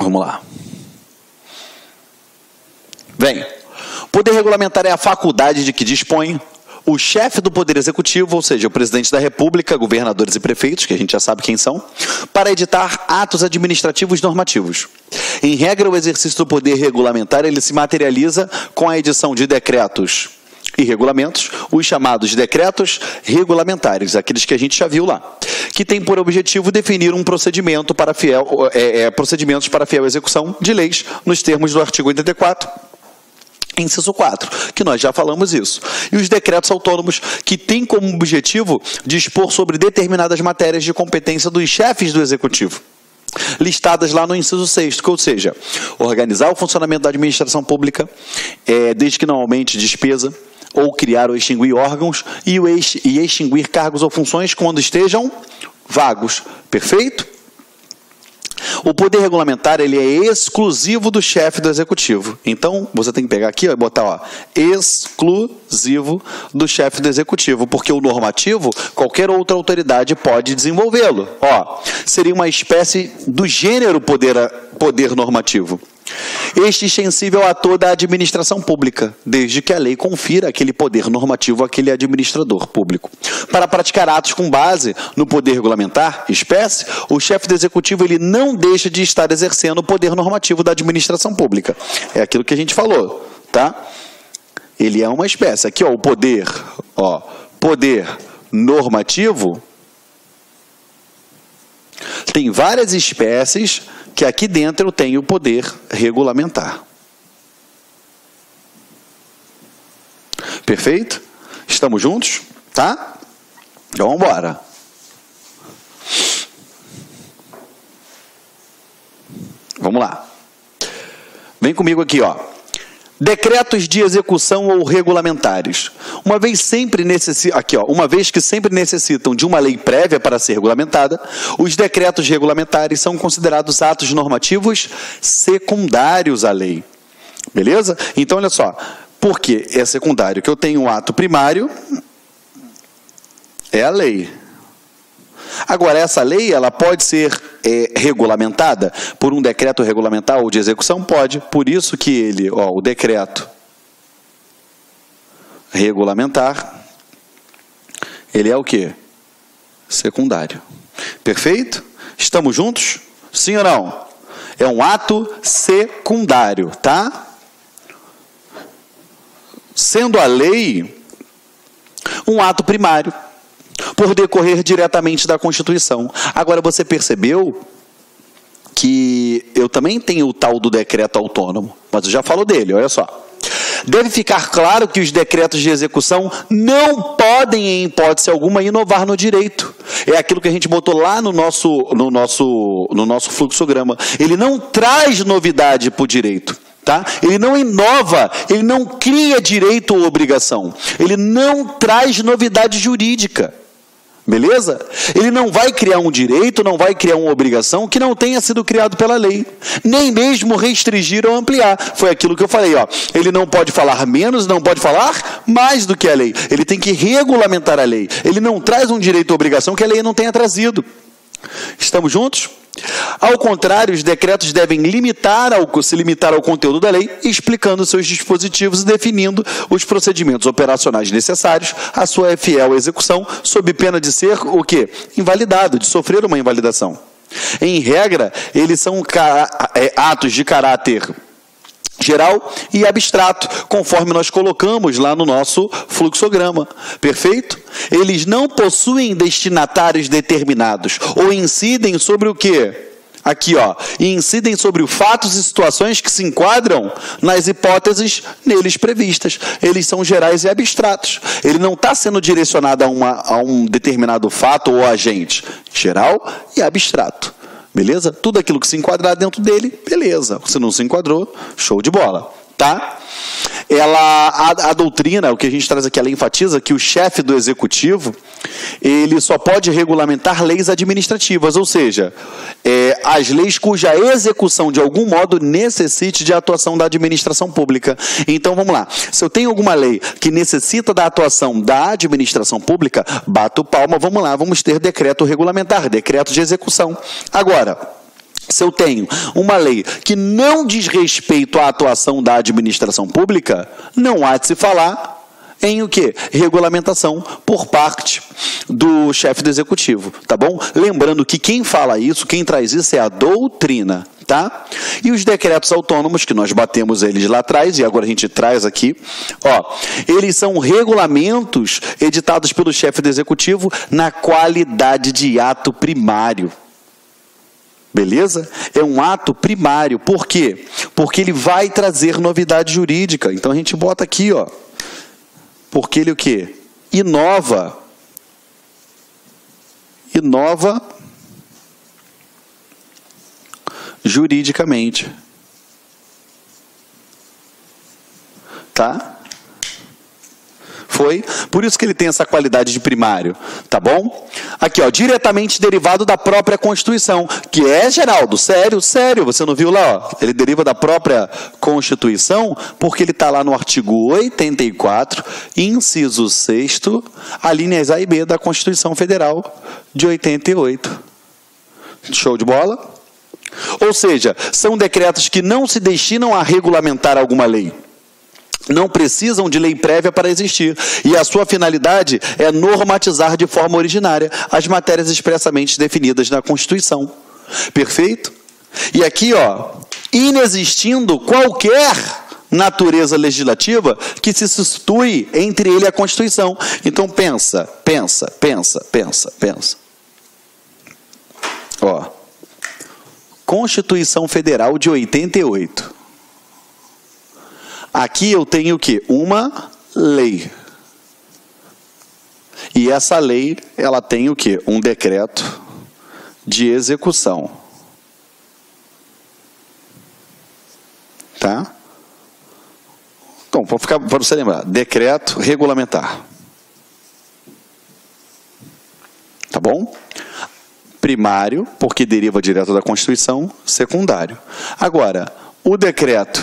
Vamos lá. Bem, poder regulamentar é a faculdade de que dispõe o chefe do Poder Executivo, ou seja, o presidente da República, governadores e prefeitos, que a gente já sabe quem são, para editar atos administrativos normativos. Em regra, o exercício do poder regulamentar ele se materializa com a edição de decretos e regulamentos, os chamados decretos regulamentares, aqueles que a gente já viu lá, que tem por objetivo definir um procedimento para procedimentos para fiel execução de leis nos termos do artigo 84, inciso 4, que nós já falamos isso. E os decretos autônomos, que têm como objetivo dispor sobre determinadas matérias de competência dos chefes do Executivo, listadas lá no inciso 6º, ou seja, organizar o funcionamento da administração pública, desde que não aumente despesa, ou criar ou extinguir órgãos, e extinguir cargos ou funções quando estejam vagos. Perfeito? O poder regulamentar ele é exclusivo do chefe do Executivo. Então, você tem que pegar aqui ó, e botar ó, exclusivo do chefe do Executivo, porque o normativo, qualquer outra autoridade pode desenvolvê-lo. Seria uma espécie do gênero poder normativo. Este extensível a toda a administração pública, desde que a lei confira aquele poder normativo àquele administrador público. Para praticar atos com base no poder regulamentar, espécie, o chefe do Executivo ele não deixa de estar exercendo o poder normativo da administração pública. É aquilo que a gente falou, tá? Ele é uma espécie. Aqui, ó, o poder normativo, tem várias espécies que aqui dentro tem o poder regulamentar. Perfeito? Estamos juntos? Tá? Então, vamos embora. Vamos lá. Vem comigo aqui, ó. Decretos de execução ou regulamentares. Uma vez que sempre necessitam de uma lei prévia para ser regulamentada, os decretos regulamentares são considerados atos normativos secundários à lei. Beleza? Então, olha só. Por que é secundário? Que eu tenho um ato primário, é a lei. Agora, essa lei ela pode ser regulamentada por um decreto regulamentar ou de execução? Pode. Por isso que o decreto regulamentar, ele é o quê? Secundário. Perfeito? Estamos juntos? Sim ou não? É um ato secundário, tá? Sendo a lei um ato primário, por decorrer diretamente da Constituição. Agora, você percebeu que eu também tenho o tal do decreto autônomo, mas eu já falo dele, olha só. Deve ficar claro que os decretos de execução não podem, em hipótese alguma, inovar no direito. É aquilo que a gente botou lá no nosso fluxograma. Ele não traz novidade para o direito. Tá? Ele não inova, ele não cria direito ou obrigação. Ele não traz novidade jurídica. Beleza? Ele não vai criar um direito, não vai criar uma obrigação que não tenha sido criado pela lei. Nem mesmo restringir ou ampliar. Foi aquilo que eu falei, ó. Ele não pode falar menos, não pode falar mais do que a lei. Ele tem que regulamentar a lei. Ele não traz um direito ou obrigação que a lei não tenha trazido. Estamos juntos? Ao contrário, os decretos devem se limitar ao conteúdo da lei, explicando seus dispositivos e definindo os procedimentos operacionais necessários à sua fiel execução, sob pena de ser o quê? Invalidado, de sofrer uma invalidação. Em regra, eles são atos de caráter geral e abstrato, conforme nós colocamos lá no nosso fluxograma. Perfeito? Eles não possuem destinatários determinados, ou incidem sobre o quê? Aqui, ó, incidem sobre fatos e situações que se enquadram nas hipóteses neles previstas. Eles são gerais e abstratos. Ele não está sendo direcionado a um determinado fato ou agente. Geral e abstrato. Beleza? Tudo aquilo que se enquadrar dentro dele, beleza. Se não se enquadrou, show de bola. Tá? A doutrina, o que a gente traz aqui, ela enfatiza que o chefe do executivo, ele só pode regulamentar leis administrativas, ou seja, as leis cuja execução de algum modo necessite de atuação da administração pública. Então, vamos lá. Se eu tenho alguma lei que necessita da atuação da administração pública, bato palma, vamos lá, vamos ter decreto regulamentar, decreto de execução. Agora, Se eu tenho uma lei que não diz respeito à atuação da administração pública, não há de se falar em o quê? Regulamentação por parte do chefe do executivo, tá bom? Lembrando que quem fala isso, quem traz isso é a doutrina, tá? E os decretos autônomos, que nós batemos eles lá atrás, e agora a gente traz aqui, ó, eles são regulamentos editados pelo chefe do executivo na qualidade de ato primário. Beleza? É um ato primário. Por quê? Porque ele vai trazer novidade jurídica. Então a gente bota aqui, ó. Porque ele o quê? Inova. Inova juridicamente. Tá? Foi? Por isso que ele tem essa qualidade de primário, tá bom? Aqui, ó, diretamente derivado da própria Constituição, que é, Geraldo, sério, você não viu lá, ó? Ele deriva da própria Constituição, porque ele está lá no artigo 84, inciso 6º, alíneas A e B da Constituição Federal de 88. Show de bola? Ou seja, são decretos que não se destinam a regulamentar alguma lei. Não precisam de lei prévia para existir, e a sua finalidade é normatizar de forma originária as matérias expressamente definidas na Constituição. Perfeito? E aqui, ó, inexistindo qualquer natureza legislativa que se substitui entre ele e a Constituição. Então pensa. Ó, Constituição Federal de 88. Aqui eu tenho o quê? Uma lei. E essa lei, ela tem o quê? Um decreto de execução. Tá? Então, para você lembrar, decreto regulamentar. Tá bom? Primário, porque deriva direto da Constituição. Secundário. Agora, o decreto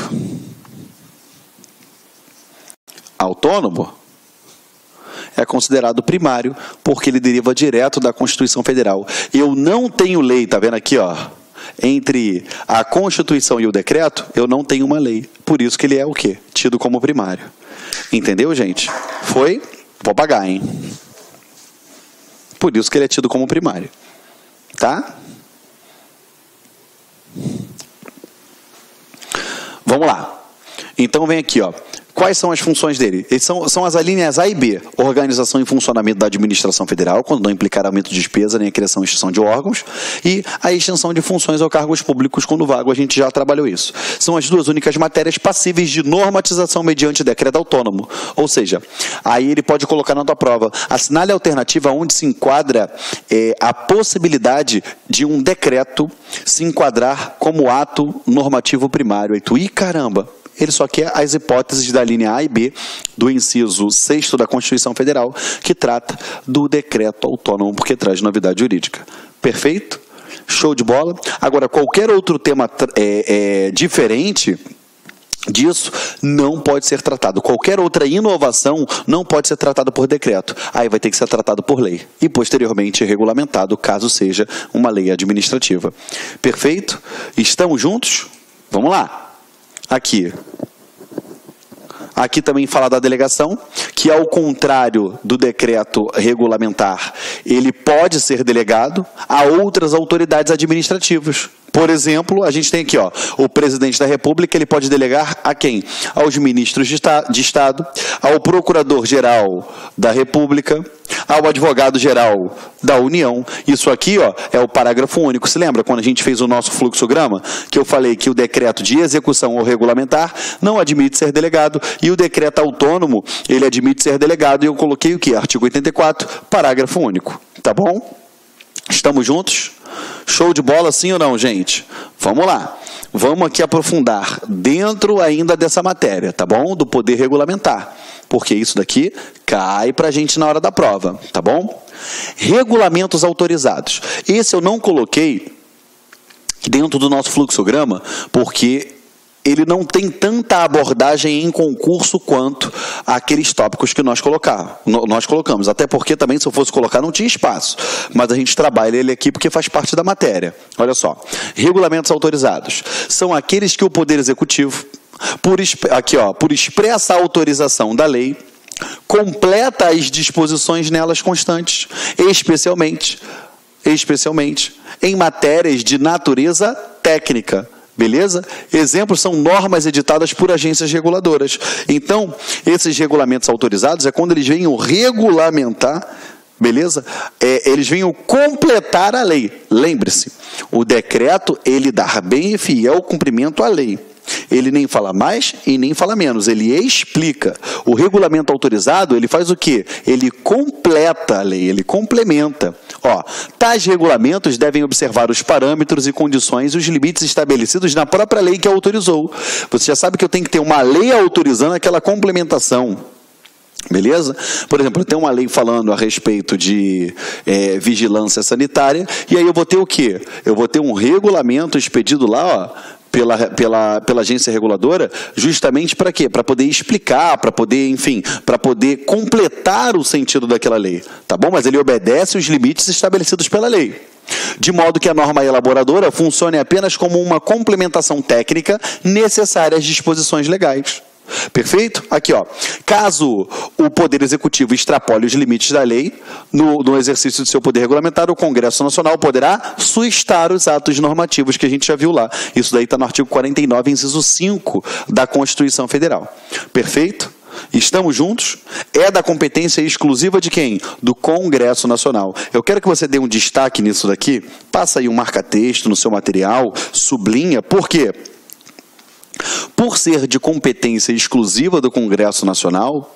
autônomo é considerado primário porque ele deriva direto da Constituição Federal. Eu não tenho lei, tá vendo aqui, ó? Entre a Constituição e o decreto, eu não tenho uma lei. Por isso que ele é o quê? Tido como primário. Entendeu, gente? Foi? Vou pagar, hein? Por isso que ele é tido como primário. Tá? Vamos lá. Então vem aqui, ó. Quais são as funções dele? São as alíneas A e B. Organização e funcionamento da administração federal, quando não implicar aumento de despesa, nem a criação e extinção de órgãos, e a extinção de funções ou cargos públicos quando vago. A gente já trabalhou isso. São as duas únicas matérias passíveis de normatização mediante decreto autônomo. Ou seja, aí ele pode colocar na tua prova. Assinale a alternativa onde se enquadra a possibilidade de um decreto se enquadrar como ato normativo primário. Aí tu, caramba! Ele só quer as hipóteses da linha A e B do inciso 6º da Constituição Federal, que trata do decreto autônomo, porque traz novidade jurídica. Perfeito? Show de bola? Agora, qualquer outro tema diferente disso não pode ser tratado. Qualquer outra inovação não pode ser tratada por decreto. Aí vai ter que ser tratado por lei. E, posteriormente, regulamentado, caso seja uma lei administrativa. Perfeito? Estamos juntos? Vamos lá. Aqui também fala da delegação, que ao contrário do decreto regulamentar, ele pode ser delegado a outras autoridades administrativas. Por exemplo, a gente tem aqui, ó, o presidente da República, ele pode delegar a quem? Aos ministros de Estado, ao procurador-geral da República, ao advogado-geral da União. Isso aqui, ó, é o parágrafo único. Se lembra quando a gente fez o nosso fluxograma? Que eu falei que o decreto de execução ou regulamentar não admite ser delegado e o decreto autônomo, ele admite ser delegado. E eu coloquei o quê? Artigo 84, parágrafo único. Tá bom? Estamos juntos? Show de bola, sim ou não, gente? Vamos lá. Vamos aqui aprofundar dentro ainda dessa matéria, tá bom? Do poder regulamentar. Porque isso daqui cai para a gente na hora da prova, tá bom? Regulamentos autorizados. Esse eu não coloquei dentro do nosso fluxograma, porque ele não tem tanta abordagem em concurso quanto aqueles tópicos que nós colocamos. Até porque também, se eu fosse colocar, não tinha espaço. Mas a gente trabalha ele aqui porque faz parte da matéria. Olha só. Regulamentos autorizados são aqueles que o Poder Executivo, por expressa autorização da lei, completa as disposições nelas constantes, especialmente em matérias de natureza técnica. Beleza? Exemplos são normas editadas por agências reguladoras. Então, esses regulamentos autorizados é quando eles venham regulamentar, beleza? Eles venham completar a lei. Lembre-se, o decreto, ele dá bem e fiel cumprimento à lei. Ele nem fala mais e nem fala menos, ele explica. O regulamento autorizado, ele faz o quê? Ele completa a lei, ele complementa. Tais regulamentos devem observar os parâmetros e condições e os limites estabelecidos na própria lei que autorizou. Você já sabe que eu tenho que ter uma lei autorizando aquela complementação. Beleza? Por exemplo, eu tenho uma lei falando a respeito de vigilância sanitária, e aí eu vou ter o quê? Eu vou ter um regulamento expedido lá, pela agência reguladora, justamente para quê? Para poder explicar, para poder, enfim, para poder completar o sentido daquela lei, tá bom? Mas ele obedece os limites estabelecidos pela lei, de modo que a norma elaboradora funcione apenas como uma complementação técnica necessária às disposições legais. Perfeito? Aqui, caso o Poder Executivo extrapole os limites da lei, no exercício de seu poder regulamentar, o Congresso Nacional poderá sustar os atos normativos que a gente já viu lá. Isso daí está no artigo 49, inciso 5 da Constituição Federal. Perfeito? Estamos juntos? É da competência exclusiva de quem? Do Congresso Nacional. Eu quero que você dê um destaque nisso daqui. Passa aí um marca-texto no seu material, sublinha. Por quê? Por ser de competência exclusiva do Congresso Nacional,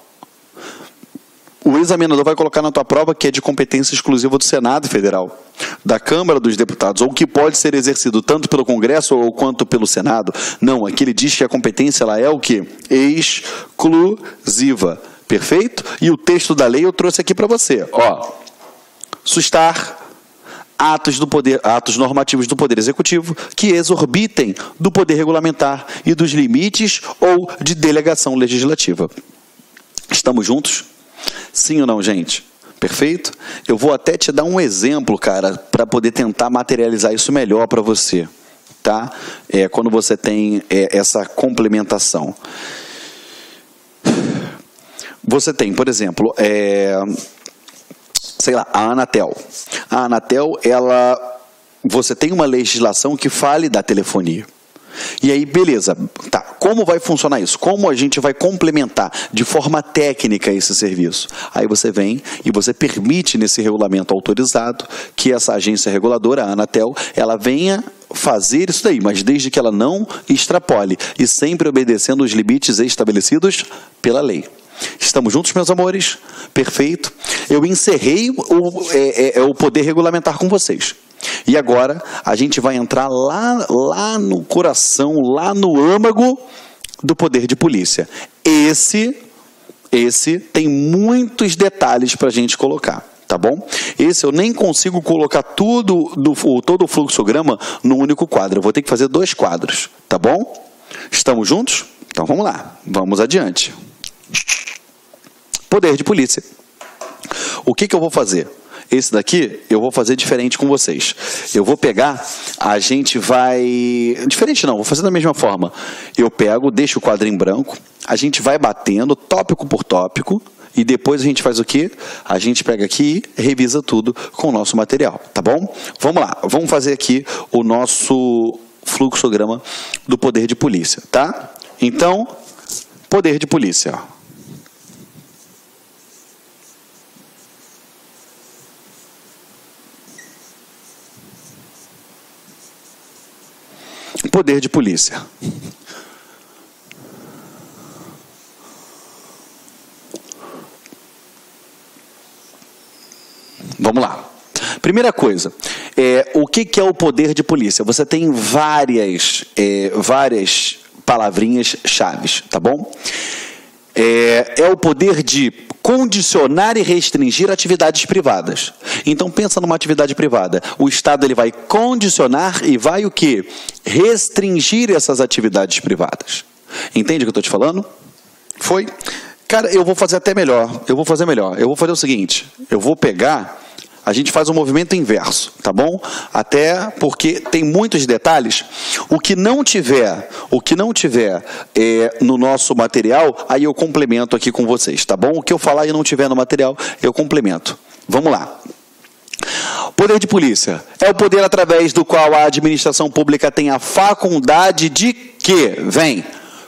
o examinador vai colocar na tua prova que é de competência exclusiva do Senado Federal, da Câmara dos Deputados, ou que pode ser exercido tanto pelo Congresso ou quanto pelo Senado. Não, aqui ele diz que a competência ela é o quê? Exclusiva. Perfeito? E o texto da lei eu trouxe aqui para você. Sustar atos normativos do Poder Executivo que exorbitem do poder regulamentar e dos limites ou de delegação legislativa. Estamos juntos? Sim ou não, gente? Perfeito? Eu vou até te dar um exemplo, cara, para poder tentar materializar isso melhor para você, tá? Quando você tem essa complementação. Você tem, por exemplo, sei lá, a Anatel. A Anatel, você tem uma legislação que fale da telefonia. E aí, beleza, tá, como vai funcionar isso? Como a gente vai complementar de forma técnica esse serviço? Aí você vem e você permite nesse regulamento autorizado que essa agência reguladora, a Anatel, ela venha fazer isso daí, mas desde que ela não extrapole e sempre obedecendo os limites estabelecidos pela lei. Estamos juntos, meus amores? Perfeito. Eu encerrei o poder regulamentar com vocês. E agora a gente vai entrar lá no coração, lá no âmago do poder de polícia. Esse tem muitos detalhes para a gente colocar, tá bom? Esse eu nem consigo colocar todo o fluxograma num único quadro. Eu vou ter que fazer 2 quadros, tá bom? Estamos juntos? Então vamos lá, vamos adiante. Poder de polícia. O que eu vou fazer? Esse daqui eu vou fazer diferente com vocês. Eu vou pegar, a gente vai... Diferente não, vou fazer da mesma forma. Eu pego, deixo o quadro em branco, a gente vai batendo tópico por tópico e depois a gente faz o quê? A gente pega aqui e revisa tudo com o nosso material, tá bom? Vamos lá, vamos fazer aqui o nosso fluxograma do poder de polícia, tá? Então, poder de polícia, ó. Poder de polícia. Vamos lá. Primeira coisa, o que é o poder de polícia? Você tem várias palavrinhas chaves, tá bom? É o poder de condicionar e restringir atividades privadas. Então pensa numa atividade privada. O Estado ele vai condicionar e vai o quê? Restringir essas atividades privadas. Entende o que eu estou te falando? Foi? Cara, eu vou fazer até melhor. Eu vou fazer o seguinte. Eu vou pegar... A gente faz um movimento inverso, tá bom? Até porque tem muitos detalhes. O que não tiver no nosso material, aí eu complemento aqui com vocês, tá bom? O que eu falar e não tiver no material, eu complemento. Vamos lá. Poder de polícia é o poder através do qual a administração pública tem a faculdade de quê? Vem.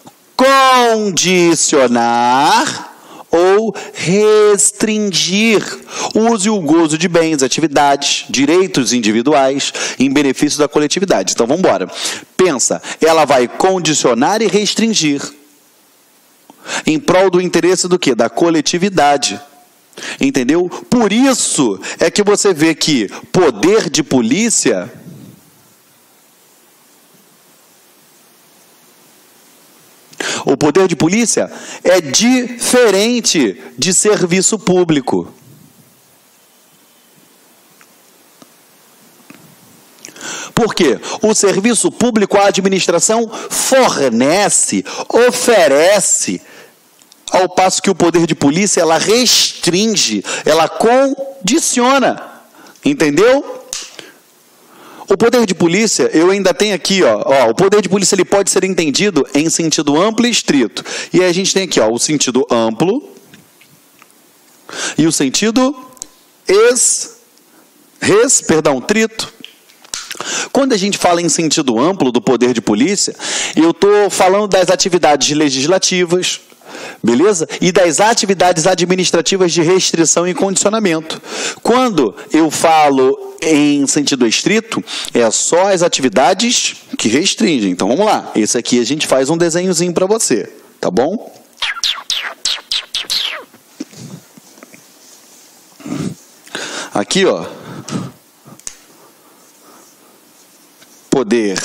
Condicionar ou restringir o uso e o gozo de bens, atividades, direitos individuais em benefício da coletividade. Então, vamos embora. Pensa, ela vai condicionar e restringir em prol do interesse do quê? Da coletividade. Entendeu? Por isso é que você vê que poder de polícia... O poder de polícia é diferente de serviço público. Por quê? O serviço público, a administração fornece, oferece, ao passo que o poder de polícia, ela restringe, ela condiciona. Entendeu? O poder de polícia, eu ainda tenho aqui, o poder de polícia ele pode ser entendido em sentido amplo e estrito. E aí a gente tem aqui, o sentido amplo e o sentido trito. Quando a gente fala em sentido amplo do poder de polícia, eu estou falando das atividades legislativas, beleza? E das atividades administrativas de restrição e condicionamento. Quando eu falo em sentido estrito, é só as atividades que restringem. Então, vamos lá. Esse aqui a gente faz um desenhozinho para você, tá bom? Aqui, poder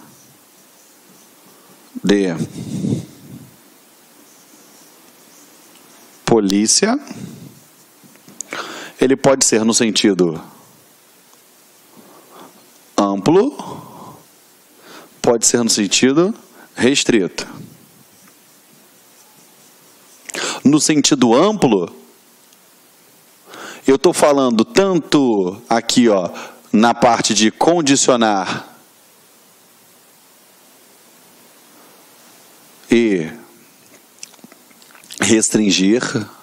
de polícia, ele pode ser no sentido amplo, pode ser no sentido restrito. No sentido amplo, eu estou falando tanto aqui, na parte de condicionar e restringir,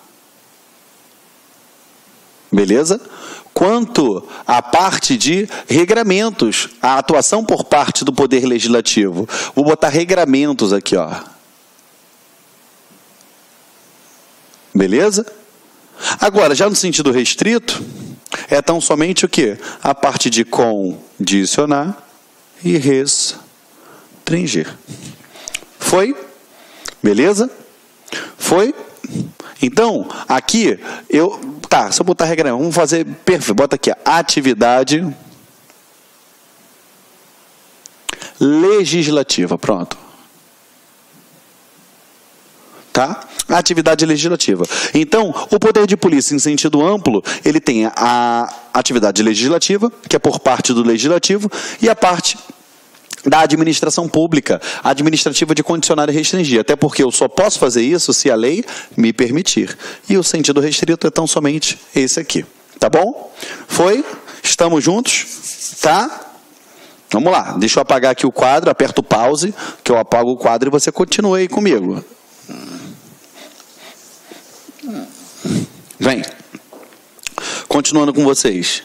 beleza? Quanto à parte de regramentos, a atuação por parte do Poder Legislativo. Vou botar regramentos aqui, Beleza? Agora, já no sentido restrito, é tão somente o quê? A parte de condicionar e restringir. Foi? Beleza? Foi? Então, aqui, se eu botar regra, vamos fazer, perfeito, bota aqui, atividade legislativa, pronto. Tá? Atividade legislativa. Então, o poder de polícia, em sentido amplo, ele tem a atividade legislativa, que é por parte do legislativo, e a parte da administração pública, administrativa de condicionar e restringir. Até porque eu só posso fazer isso se a lei me permitir. E o sentido restrito é tão somente esse aqui. Tá bom? Foi? Estamos juntos? Tá? Vamos lá. Deixa eu apagar aqui o quadro, aperto o pause, que eu apago o quadro e você continua aí comigo. Vem. Continuando com vocês.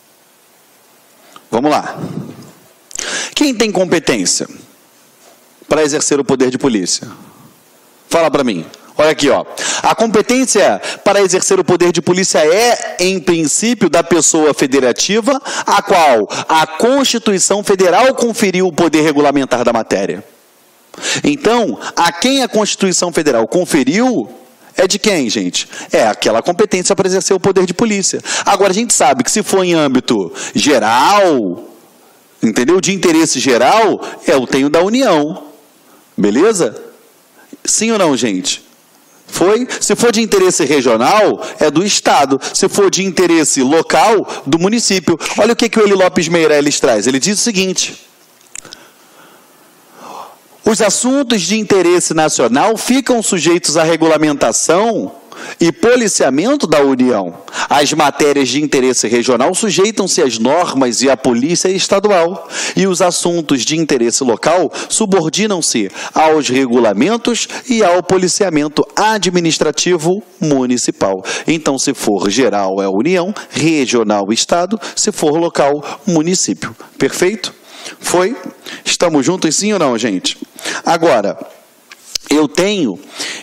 Vamos lá. Quem tem competência para exercer o poder de polícia? Fala para mim. Olha aqui, A competência para exercer o poder de polícia é, em princípio, da pessoa federativa, a qual a Constituição Federal conferiu o poder regulamentar da matéria. Então, a quem a Constituição Federal conferiu é de quem, gente? É aquela competência para exercer o poder de polícia. Agora, a gente sabe que se for em âmbito geral, entendeu? De interesse geral, eu tenho da União. Beleza? Sim ou não, gente? Foi? Se for de interesse regional, é do Estado. Se for de interesse local, do município. Olha o que o Eli Lopes Meirelles traz. Ele diz o seguinte: Os assuntos de interesse nacional ficam sujeitos à regulamentação e policiamento da União. As matérias de interesse regional sujeitam-se às normas e à polícia estadual. E os assuntos de interesse local subordinam-se aos regulamentos e ao policiamento administrativo municipal. Então, se for geral, é União, regional, Estado, se for local, município. Perfeito? Foi? Estamos juntos, sim ou não, gente? Agora, eu tenho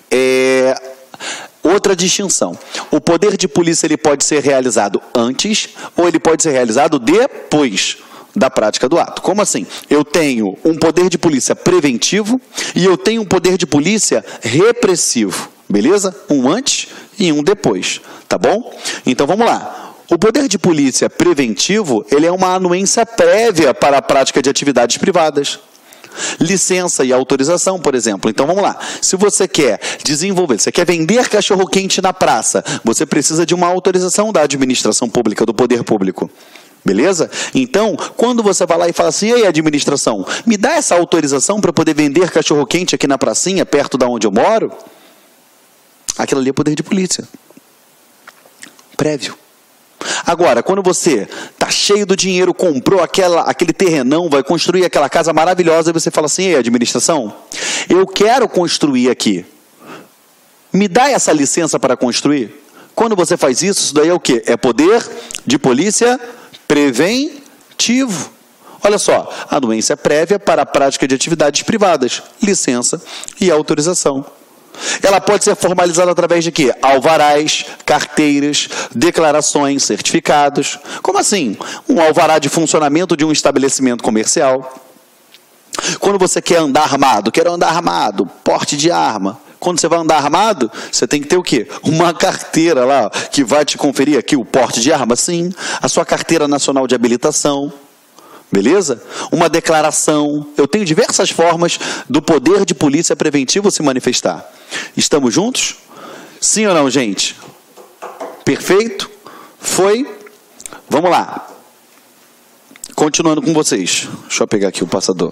outra distinção. O poder de polícia ele pode ser realizado antes ou ele pode ser realizado depois da prática do ato. Como assim? Eu tenho um poder de polícia preventivo e eu tenho um poder de polícia repressivo. Beleza? Um antes e um depois. Tá bom? Então vamos lá. O poder de polícia preventivo, ele é uma anuência prévia para a prática de atividades privadas. Licença e autorização, por exemplo. Então, vamos lá. Se você quer desenvolver, você quer vender cachorro-quente na praça, você precisa de uma autorização da administração pública, do poder público. Beleza? Então, quando você vai lá e fala assim, ei, administração, me dá essa autorização para poder vender cachorro-quente aqui na pracinha, perto da onde eu moro, aquilo ali é poder de polícia. Prévio. Agora, quando você está cheio do dinheiro, comprou aquele terrenão, vai construir aquela casa maravilhosa, e você fala assim, ei, administração, eu quero construir aqui. Me dá essa licença para construir? Quando você faz isso, isso daí é o quê? É poder de polícia preventivo. Olha só, anuência prévia para a prática de atividades privadas, licença e autorização. Ela pode ser formalizada através de quê? Alvarás, carteiras, declarações, certificados. Como assim? Um alvará de funcionamento de um estabelecimento comercial. Quando você quer andar armado, quero andar armado, porte de arma. Quando você vai andar armado, você tem que ter o quê? Uma carteira lá, que vai te conferir aqui o porte de arma, sim. A sua carteira nacional de habilitação. Beleza? Uma declaração. Eu tenho diversas formas do poder de polícia preventivo se manifestar. Estamos juntos? Sim ou não, gente? Perfeito? Foi? Vamos lá. Continuando com vocês. Deixa eu pegar aqui o passador.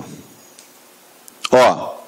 Ó.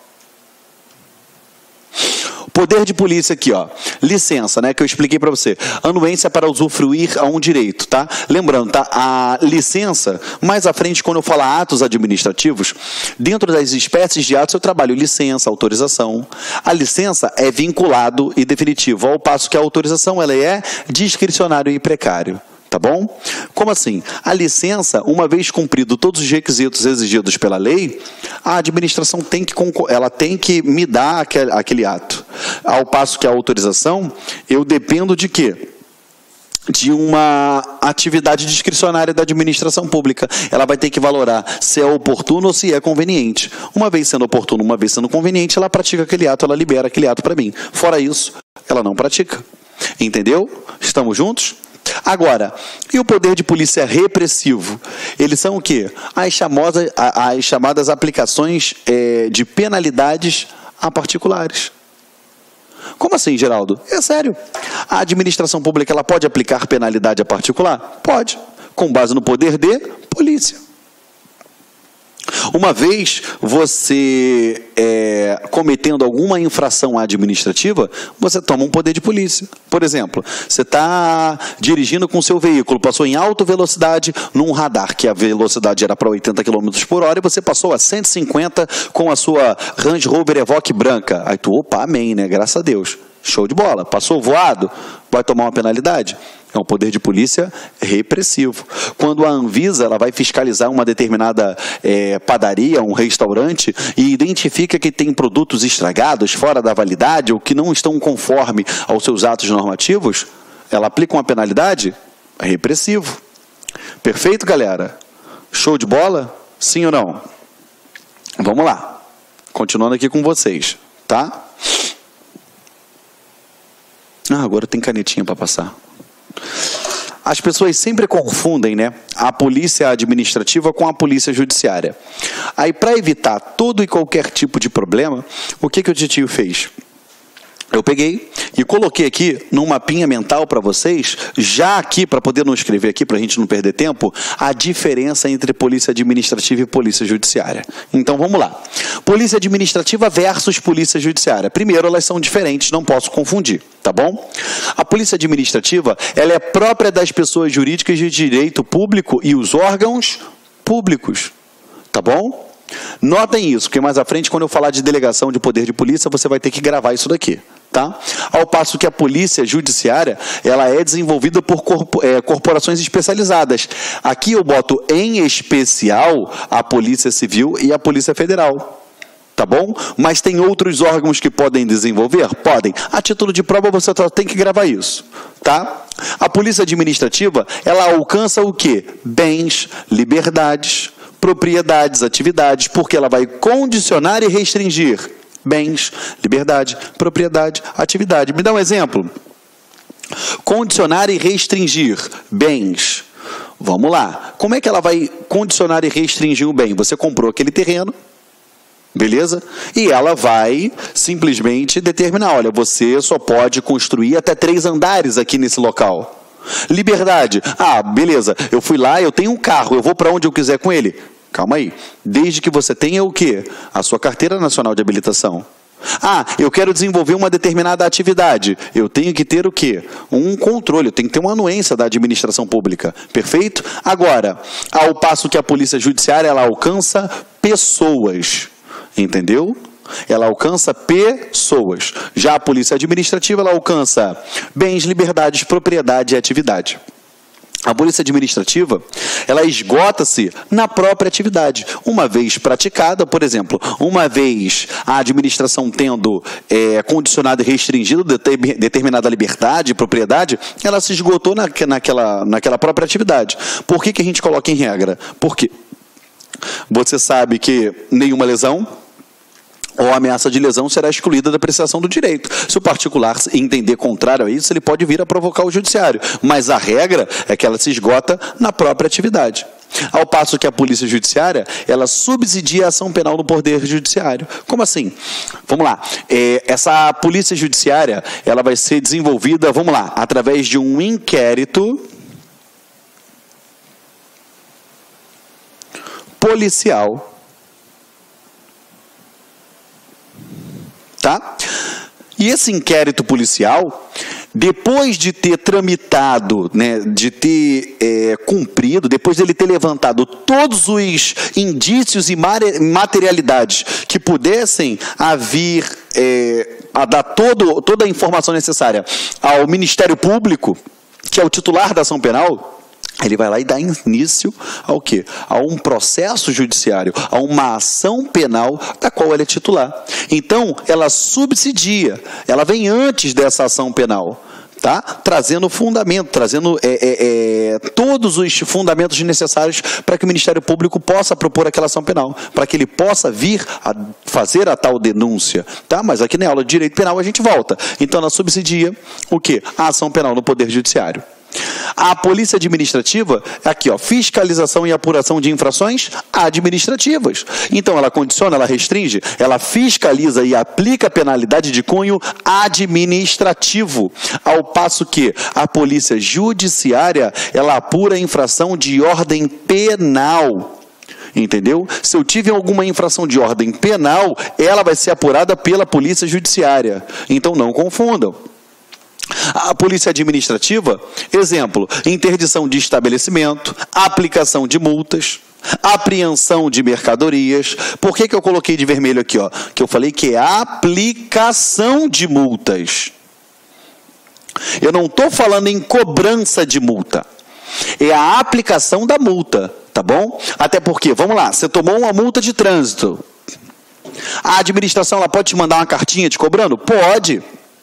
Poder de polícia aqui, ó. Licença, né, que eu expliquei para você. Anuência para usufruir a um direito, tá? Lembrando, tá? A licença, mais à frente, quando eu falar atos administrativos, dentro das espécies de atos eu trabalho licença, autorização. A licença é vinculado e definitivo, ao passo que a autorização ela é discricionário e precário. Tá bom? Como assim? A licença, uma vez cumprido todos os requisitos exigidos pela lei, a administração tem que me dar aquele ato. Ao passo que a autorização, eu dependo de quê? De uma atividade discricionária da administração pública. Ela vai ter que valorar se é oportuno ou se é conveniente. Uma vez sendo oportuno, uma vez sendo conveniente, ela pratica aquele ato, ela libera aquele ato para mim. Fora isso, ela não pratica. Entendeu? Estamos juntos? Agora, e o poder de polícia repressivo? Eles são o quê? As chamadas aplicações de penalidades a particulares. Como assim, Geraldo? É sério. A administração pública ela pode aplicar penalidade a particular? Pode, com base no poder de polícia. Uma vez você cometendo alguma infração administrativa, você toma um poder de polícia. Por exemplo, você está dirigindo com o seu veículo, passou em alta velocidade num radar, que a velocidade era para 80 km por hora, e você passou a 150 com a sua Range Rover Evoque branca. Aí tu, opa, amém, né? Graças a Deus. Show de bola. Passou voado, vai tomar uma penalidade? É um poder de polícia repressivo. Quando a Anvisa ela vai fiscalizar uma determinada padaria, um restaurante, e identifica que tem produtos estragados, fora da validade, ou que não estão conforme aos seus atos normativos, ela aplica uma penalidade repressivo. Perfeito, galera? Show de bola? Sim ou não? Vamos lá. Continuando aqui com vocês, tá? Agora tem canetinha para passar. As pessoas sempre confundem, né, a polícia administrativa com a polícia judiciária. Aí, para evitar todo e qualquer tipo de problema, o que o titio fez? Eu peguei, E coloquei aqui num mapinha mental para vocês, já aqui, para poder não escrever aqui, para a gente não perder tempo, a diferença entre polícia administrativa e polícia judiciária. Então vamos lá. Polícia administrativa versus polícia judiciária. Primeiro, elas são diferentes, não posso confundir, tá bom? A polícia administrativa, ela é própria das pessoas jurídicas de direito público e os órgãos públicos, tá bom? Notem isso, porque mais à frente, quando eu falar de delegação de poder de polícia, você vai ter que gravar isso daqui, tá? Ao passo que a polícia judiciária, ela é desenvolvida por corporações especializadas. Aqui eu boto em especial a Polícia Civil e a Polícia Federal, tá bom? Mas tem outros órgãos que podem desenvolver? Podem. A título de prova, você só tem que gravar isso, tá? A polícia administrativa, ela alcança o quê? Bens, liberdades, propriedades, atividades, porque ela vai condicionar e restringir bens, liberdade, propriedade, atividade. Me dá um exemplo. Condicionar e restringir bens. Vamos lá. Como é que ela vai condicionar e restringir o bem? Você comprou aquele terreno, beleza? E ela vai simplesmente determinar, olha, você só pode construir até 3 andares aqui nesse local. Liberdade. Ah, beleza, eu fui lá, eu tenho um carro, eu vou para onde eu quiser com ele. Calma aí. Desde que você tenha o quê? A sua carteira nacional de habilitação. Ah, eu quero desenvolver uma determinada atividade. Eu tenho que ter o quê? Um controle, eu tenho que ter uma anuência da administração pública. Perfeito? Agora, ao passo que a polícia judiciária, ela alcança pessoas. Entendeu? Ela alcança pessoas. Já a polícia administrativa, ela alcança bens, liberdades, propriedade e atividade. A polícia administrativa, ela esgota-se na própria atividade. Uma vez praticada, por exemplo, uma vez a administração tendo condicionado e restringido determinada liberdade e propriedade, ela se esgotou naquela própria atividade. Por que a gente coloca em regra? Porque você sabe que nenhuma lesão ou ameaça de lesão será excluída da prestação do direito. Se o particular entender contrário a isso, ele pode vir a provocar o judiciário. Mas a regra é que ela se esgota na própria atividade. Ao passo que a polícia judiciária, ela subsidia a ação penal no poder judiciário. Como assim? Vamos lá. Essa polícia judiciária, ela vai ser desenvolvida, vamos lá, através de um inquérito policial. Tá? E esse inquérito policial, depois de ter tramitado, né, de ter cumprido, depois de ele ter levantado todos os indícios e materialidades que pudessem vir a dar toda a informação necessária ao Ministério Público, que é o titular da ação penal, ele vai lá e dá início ao quê? A um processo judiciário, a uma ação penal da qual ele é titular. Então, ela subsidia, ela vem antes dessa ação penal, tá? Trazendo fundamento, trazendo todos os fundamentos necessários para que o Ministério Público possa propor aquela ação penal, para que ele possa vir a fazer a tal denúncia, tá? Mas aqui na aula de direito penal a gente volta. Então, ela subsidia o quê? A ação penal no Poder Judiciário. A polícia administrativa, aqui ó, fiscalização e apuração de infrações administrativas. Então ela condiciona, ela restringe, ela fiscaliza e aplica penalidade de cunho administrativo. Ao passo que a polícia judiciária, ela apura infração de ordem penal. Entendeu? Se eu tive alguma infração de ordem penal, ela vai ser apurada pela polícia judiciária. Então não confundam. A polícia administrativa, exemplo, interdição de estabelecimento, aplicação de multas, apreensão de mercadorias. Por que eu coloquei de vermelho aqui, ó? Que eu falei que é aplicação de multas. Eu não estou falando em cobrança de multa. É a aplicação da multa, tá bom? Até porque, vamos lá, você tomou uma multa de trânsito. A administração, ela pode te mandar uma cartinha te cobrando? Pode.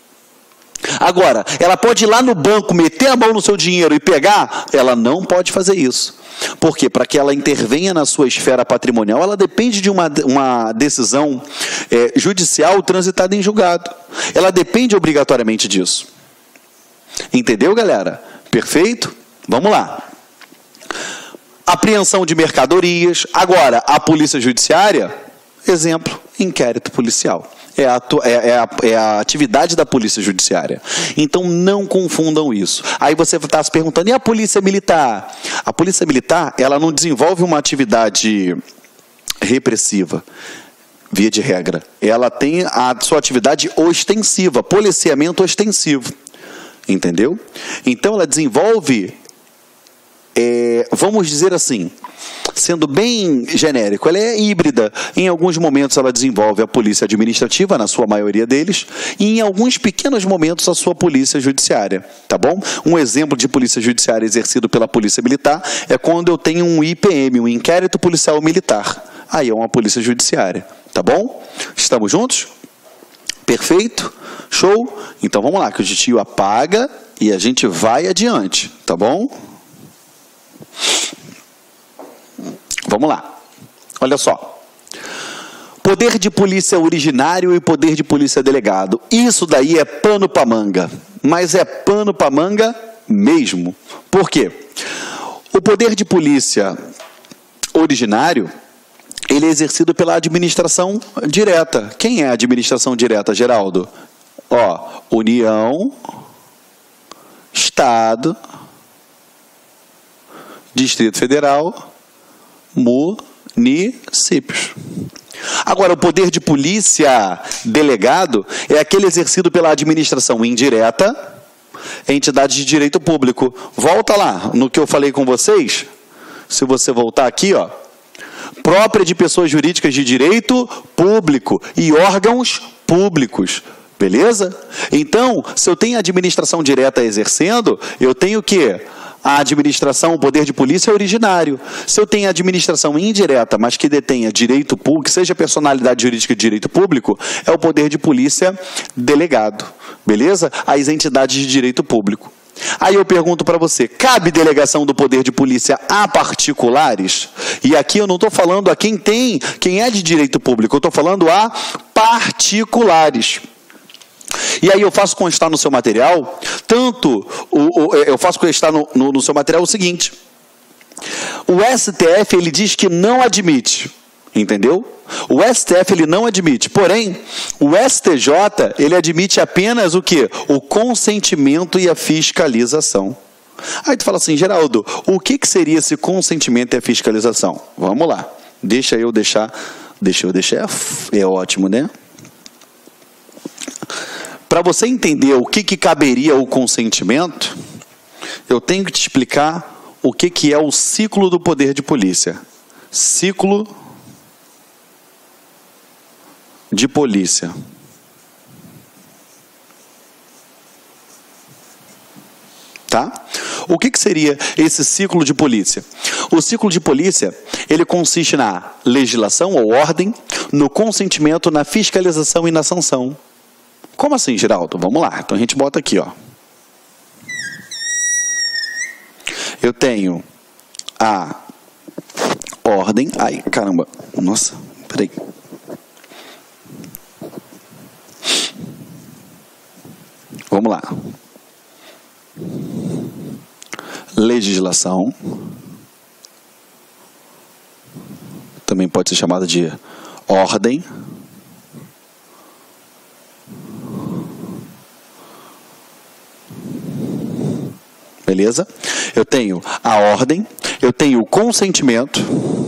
Agora, ela pode ir lá no banco, meter a mão no seu dinheiro e pegar? Ela não pode fazer isso. Por quê? Para que ela intervenha na sua esfera patrimonial, ela depende de uma decisão judicial transitada em julgado. Ela depende obrigatoriamente disso. Entendeu, galera? Perfeito? Vamos lá. Apreensão de mercadorias. Agora, a polícia judiciária, exemplo, inquérito policial. é a atividade da Polícia Judiciária. Então, não confundam isso. Aí você está se perguntando, e a Polícia Militar? A Polícia Militar, ela não desenvolve uma atividade repressiva, via de regra. Ela tem a sua atividade ostensiva, policiamento ostensivo. Entendeu? Então, ela desenvolve, vamos dizer assim, sendo bem genérico, ela é híbrida. Em alguns momentos ela desenvolve a polícia administrativa, na sua maioria deles, e em alguns pequenos momentos a sua polícia judiciária, tá bom? Um exemplo de polícia judiciária exercido pela Polícia Militar é quando eu tenho um IPM, um Inquérito Policial Militar. Aí é uma polícia judiciária, tá bom? Estamos juntos? Perfeito? Show? Então vamos lá, que o tio apaga e a gente vai adiante, tá bom? Vamos lá. Olha só. Poder de polícia originário e poder de polícia delegado. Isso daí é pano pra manga. Mas é pano pra manga mesmo. Por quê? O poder de polícia originário, ele é exercido pela administração direta. Quem é a administração direta, Geraldo? Ó, União, Estado, Distrito Federal, municípios. Agora, o poder de polícia delegado é aquele exercido pela administração indireta, entidades de direito público. Volta lá no que eu falei com vocês. Se você voltar aqui, ó, própria de pessoas jurídicas de direito público e órgãos públicos. Beleza? Então, se eu tenho administração direta exercendo, eu tenho o quê? A administração, o poder de polícia é originário. Se eu tenho administração indireta, mas que detenha direito público, seja personalidade jurídica de direito público, é o poder de polícia delegado. Beleza? As entidades de direito público. Aí eu pergunto para você, cabe delegação do poder de polícia a particulares? E aqui eu não estou falando a quem é de direito público, eu estou falando a particulares. E aí eu faço constar no seu material, eu faço constar no seu material o seguinte: o STF, ele diz que não admite, entendeu? O STF, ele não admite, porém, o STJ, ele admite apenas o quê? O consentimento e a fiscalização. Aí tu fala assim, Geraldo, o que seria esse consentimento e a fiscalização? Vamos lá, deixa eu deixar, é ótimo, né? Para você entender o que caberia o consentimento, eu tenho que te explicar o que é o ciclo do poder de polícia. Ciclo de polícia. Tá? O que seria esse ciclo de polícia? O ciclo de polícia, ele consiste na legislação ou ordem, no consentimento, na fiscalização e na sanção. Como assim, Geraldo? Vamos lá. Então a gente bota aqui, ó. Eu tenho a ordem. Ai, caramba. Nossa, peraí. Vamos lá. Legislação. Também pode ser chamada de ordem. Beleza? Eu tenho a ordem, eu tenho o consentimento,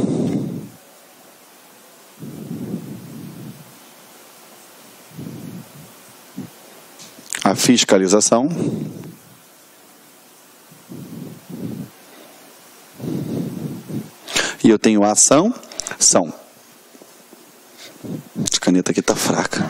a fiscalização e eu tenho a ação. A caneta aqui está fraca.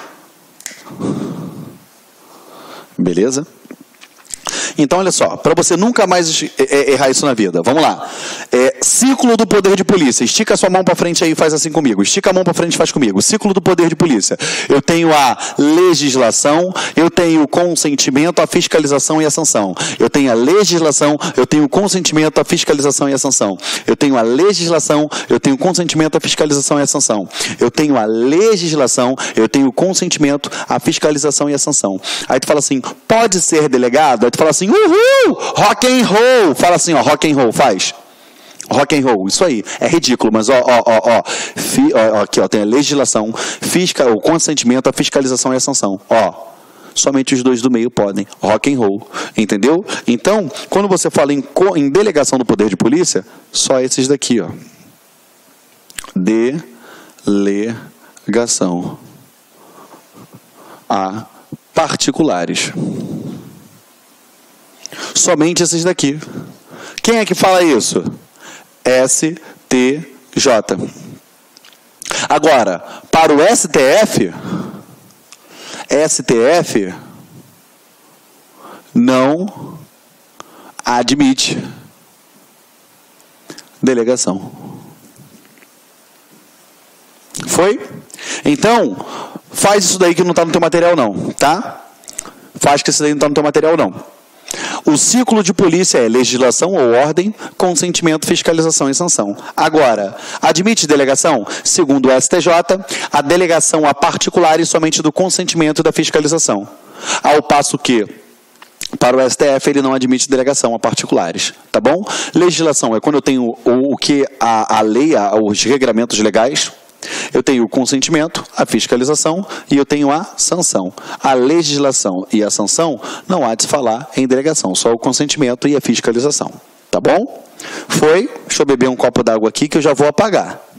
Beleza? Então, olha só, para você nunca mais errar isso na vida, vamos lá. Ciclo do poder de polícia. Estica a sua mão para frente aí e faz assim comigo. Estica a mão para frente e faz comigo. Ciclo do poder de polícia. Eu tenho a legislação, eu tenho o consentimento, a fiscalização e a sanção. Eu tenho a legislação, eu tenho o consentimento, a fiscalização e a sanção. Eu tenho a legislação, eu tenho o consentimento, a fiscalização e a sanção. Eu tenho a legislação, eu tenho o consentimento, a fiscalização e a sanção. Aí tu fala assim, pode ser delegado? Aí tu fala assim, uhul, rock and roll. Fala assim, ó, rock and roll, faz. Rock and roll, isso aí. É ridículo, mas aqui, ó, tem a legislação, o consentimento, a fiscalização e a sanção. Somente os dois do meio podem. Rock and roll, entendeu? Então, quando você fala em delegação do poder de polícia, só esses daqui, ó. Delegação a particulares. Somente esses daqui. Quem é que fala isso? STJ. Agora, para o STF não admite delegação. Foi? Então, faz isso daí que não está no teu material não, tá? Faz que isso daí não está no teu material não. O ciclo de polícia é legislação ou ordem, consentimento, fiscalização e sanção. Agora, admite delegação? Segundo o STJ, a delegação a particulares somente do consentimento e da fiscalização. Ao passo que, para o STF, ele não admite delegação a particulares, tá bom? Legislação é quando eu tenho o que a lei, os regramentos legais. Eu tenho o consentimento, a fiscalização e eu tenho a sanção. A legislação e a sanção não há de se falar em delegação, só o consentimento e a fiscalização. Tá bom? Foi? Deixa eu beber um copo d'água aqui que eu já vou apagar.